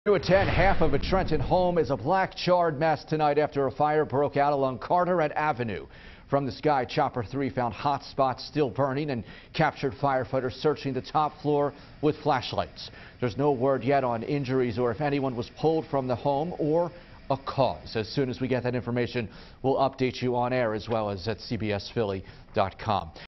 To attend, half of a Trenton home is a black charred mess tonight after a fire broke out along Carter and Avenue. From the sky, Chopper 3 found hot spots still burning and captured firefighters searching the top floor with flashlights. There's no word yet on injuries or if anyone was pulled from the home or a cause. As soon as we get that information, we'll update you on air as well as at cbsphilly.com.